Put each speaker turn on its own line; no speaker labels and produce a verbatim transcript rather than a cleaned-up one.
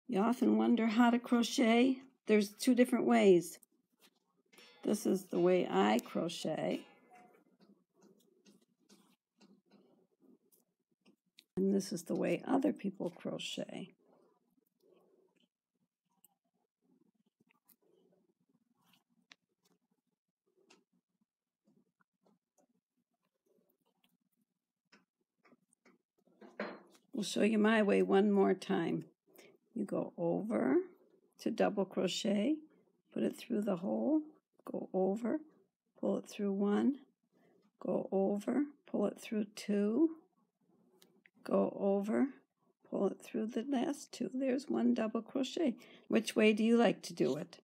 You often wonder how to crochet. There's two different ways. This is the way I crochet. And this is the way other people crochet. We'll show you my way one more time. You go over to double crochet, put it through the hole, go over, pull it through one, go over, pull it through two, go over, pull it through the last two. There's one double crochet. Which way do you like to do it?